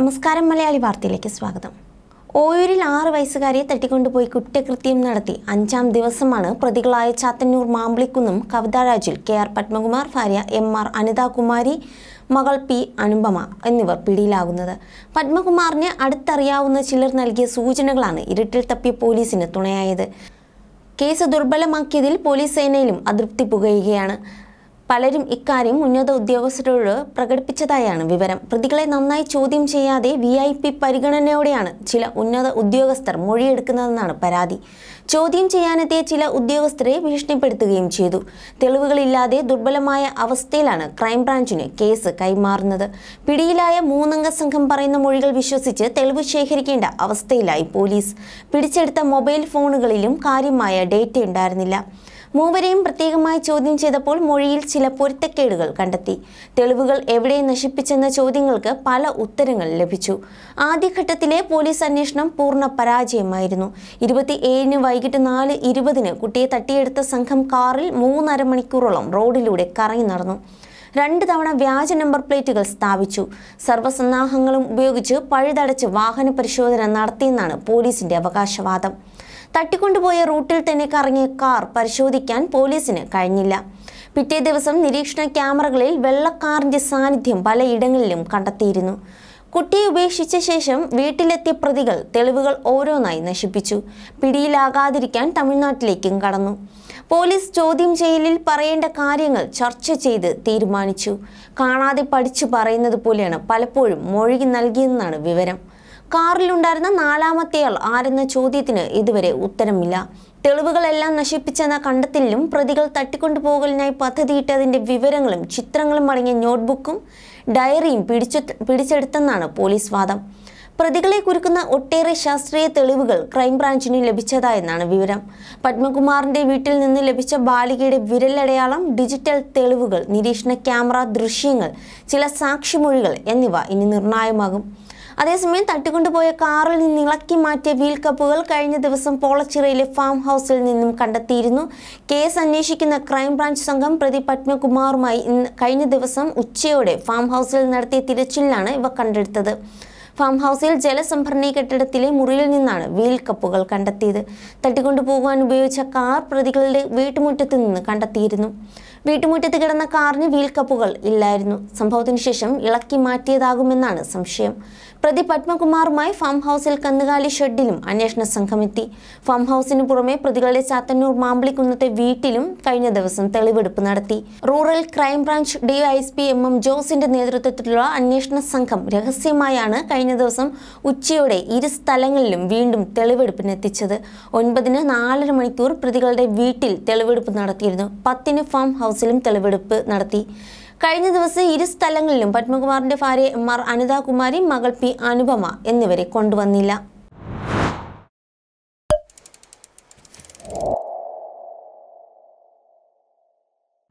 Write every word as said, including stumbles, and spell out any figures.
നമസ്കാരം മലയാളി വാർത്തയിലേക്ക് സ്വാഗതം. ഓയൂരിൽ ആറ് വയസ്സുകാരിയെ തട്ടിക്കൊണ്ടുപോയി കുറ്റകൃത്യം നടത്തി അഞ്ചാം ദിവസമാണ് പ്രതികളായ ചാത്തന്നൂർ മാമ്പിളിക്കുന്നും കവിതാരാജിൽ കെ ആർ പത്മകുമാർ, ഭാര്യ എം ആർ അനിതാകുമാരി, മകൾ പി അനുപമ എന്നിവർ പിടിയിലാകുന്നത്. പത്മകുമാറിനെ അടുത്തറിയാവുന്ന ചിലർ നൽകിയ സൂചനകളാണ് ഇരുട്ടിൽ തപ്പിയ പോലീസിന് തുണയായത്. കേസ് ദുർബലമാക്കിയതിൽ പോലീസ് സേനയിലും അതൃപ്തി പുകയുകയാണ്. പലരും ഇക്കാര്യം ഉന്നത ഉദ്യോഗസ്ഥരോട് പ്രകടിപ്പിച്ചതായാണ് വിവരം. പ്രതികളെ നന്നായി ചോദ്യം ചെയ്യാതെ വി ഐ പി പരിഗണനയോടെയാണ് ചില ഉന്നത ഉദ്യോഗസ്ഥർ മൊഴിയെടുക്കുന്നതെന്നാണ് പരാതി. ചോദ്യം ചെയ്യാനെത്തിയ ചില ഉദ്യോഗസ്ഥരെ ഭീഷണിപ്പെടുത്തുകയും ചെയ്തു. തെളിവുകളില്ലാതെ ദുർബലമായ അവസ്ഥയിലാണ് ക്രൈംബ്രാഞ്ചിന് കേസ് കൈമാറുന്നത്. പിടിയിലായ മൂന്നംഗ സംഘം പറയുന്ന മൊഴികൾ വിശ്വസിച്ച് തെളിവ് ശേഖരിക്കേണ്ട അവസ്ഥയിലായി പോലീസ്. പിടിച്ചെടുത്ത മൊബൈൽ ഫോണുകളിലും കാര്യമായ ഡേറ്റ ഉണ്ടായിരുന്നില്ല. മൂവരെയും പ്രത്യേകമായി ചോദ്യം ചെയ്തപ്പോൾ മൊഴിയിൽ ചില പൊരുത്തക്കേടുകൾ കണ്ടെത്തി. തെളിവുകൾ എവിടെ നശിപ്പിച്ചെന്ന ചോദ്യങ്ങൾക്ക് പല ഉത്തരങ്ങൾ ലഭിച്ചു. ആദ്യഘട്ടത്തിലെ പോലീസ് അന്വേഷണം പൂർണ്ണ പരാജയമായിരുന്നു. ഇരുപത്തി ഏഴിന് വൈകിട്ട് നാല് ഇരുപതിന് കുട്ടിയെ തട്ടിയെടുത്ത സംഘം കാറിൽ മൂന്നര മണിക്കൂറോളം റോഡിലൂടെ കറങ്ങി നടന്നു. രണ്ട് തവണ വ്യാജ നമ്പർ പ്ലേറ്റുകൾ സ്ഥാപിച്ചു. സർവ്വസന്നാഹങ്ങളും ഉപയോഗിച്ച് പഴുതടച്ച് വാഹന പരിശോധന നടത്തിയെന്നാണ് പോലീസിന്റെ അവകാശവാദം. തട്ടിക്കൊണ്ടുപോയ റൂട്ടിൽ തന്നെ കറങ്ങിയ കാർ പരിശോധിക്കാൻ പോലീസിന് കഴിഞ്ഞില്ല. പിറ്റേ ദിവസം നിരീക്ഷണ ക്യാമറകളിൽ വെള്ളക്കാറിന്റെ സാന്നിധ്യം പലയിടങ്ങളിലും കണ്ടെത്തിയിരുന്നു. കുട്ടിയെ ഉപേക്ഷിച്ച ശേഷം വീട്ടിലെത്തിയ പ്രതികൾ തെളിവുകൾ ഓരോന്നായി നശിപ്പിച്ചു. പിടിയിലാകാതിരിക്കാൻ തമിഴ്നാട്ടിലേക്കും കടന്നു. പോലീസ് ചോദ്യം ചെയ്യലിൽ പറയേണ്ട കാര്യങ്ങൾ ചർച്ച ചെയ്ത് തീരുമാനിച്ചു. കാണാതെ പഠിച്ചു പറയുന്നത് പോലെയാണ് പലപ്പോഴും മൊഴി നൽകിയെന്നാണ് വിവരം. കാറിലുണ്ടായിരുന്ന നാലാമത്തെയാൾ ആരെന്ന ചോദ്യത്തിന് ഇതുവരെ ഉത്തരമില്ല. തെളിവുകളെല്ലാം നശിപ്പിച്ചെന്ന കണ്ടെത്തലിലും പ്രതികൾ തട്ടിക്കൊണ്ടുപോകലിനായി പദ്ധതിയിട്ടതിന്റെ വിവരങ്ങളും ചിത്രങ്ങളും അടങ്ങിയ നോട്ട്ബുക്കും ഡയറിയും പിടിച്ചു പിടിച്ചെടുത്തെന്നാണ് പോലീസ് വാദം. പ്രതികളെ കുരുക്കുന്ന ഒട്ടേറെ ശാസ്ത്രീയ തെളിവുകൾ ക്രൈംബ്രാഞ്ചിന് ലഭിച്ചതായെന്നാണ് വിവരം. പത്മകുമാറിന്റെ വീട്ടിൽ നിന്ന് ലഭിച്ച ബാലികയുടെ വിരലടയാളം, ഡിജിറ്റൽ തെളിവുകൾ, നിരീക്ഷണ ക്യാമറ ദൃശ്യങ്ങൾ, ചില സാക്ഷിമൊഴികൾ എന്നിവ ഇനി നിർണായകമാകും. അതേസമയം തട്ടിക്കൊണ്ടുപോയ കാറിൽ നിന്ന് ഇളക്കി മാറ്റിയ വീൽ കപ്പുകൾ കഴിഞ്ഞ ദിവസം പോളച്ചിറയിലെ ഫാം ഹൗസിൽ നിന്നും കണ്ടെത്തിയിരുന്നു. കേസ് അന്വേഷിക്കുന്ന ക്രൈംബ്രാഞ്ച് സംഘം പ്രതി പത്മകുമാറുമായി കഴിഞ്ഞ ദിവസം ഉച്ചയോടെ ഫാം ഹൗസിൽ നടത്തിയ തിരച്ചിലിലാണ് ഇവ കണ്ടെടുത്തത്. ഫാം ഹൗസിൽ ജലസംഭരണി കെട്ടിടത്തിലെ മുറിയിൽ നിന്നാണ് വീൽ കപ്പുകൾ കണ്ടെത്തിയത്. തട്ടിക്കൊണ്ടുപോകാൻ ഉപയോഗിച്ച കാർ പ്രതികളുടെ വീട്ടുമുറ്റത്ത് നിന്ന് കണ്ടെത്തിയിരുന്നു. വീട്ടുമുറ്റത്ത് കിടന്ന കാറിന് വീൽ കപ്പുകൾ ഇല്ലായിരുന്നു. സംഭവത്തിനു ശേഷം ഇളക്കി മാറ്റിയതാകുമെന്നാണ് സംശയം. പ്രതി പത്മകുമാറുമായി ഫാം ഹൗസിൽ കന്നുകാലി ഷെഡിലും അന്വേഷണ സംഘമെത്തി. ഫാം ഹൗസിന് പുറമെ പ്രതികളുടെ ചാത്തന്നൂർ മാമ്പിളിക്കുന്നത്തെ വീട്ടിലും കഴിഞ്ഞ ദിവസം തെളിവെടുപ്പ് നടത്തി. Rural crime branch D I S P M M ജോസിന്റെ നേതൃത്വത്തിലുള്ള അന്വേഷണ സംഘം രഹസ്യമായാണ് കഴിഞ്ഞ ദിവസം ഉച്ചയോടെ ഇരു സ്ഥലങ്ങളിലും വീണ്ടും തെളിവെടുപ്പിനെത്തിച്ചത്. ഒൻപതിന് നാലര മണിക്കൂർ പ്രതികളുടെ വീട്ടിൽ തെളിവെടുപ്പ് നടത്തിയിരുന്നു. പത്തിന് ഫാം ഹൗസിലും തെളിവെടുപ്പ് നടത്തി. കഴിഞ്ഞ ദിവസം ഇരു സ്ഥലങ്ങളിലും പത്മകുമാറിന്റെ ഭാര്യ എം ആർ അനിതാകുമാരി, മകൾ പി അനുപമ എന്നിവരെ കൊണ്ടുവന്നില്ല.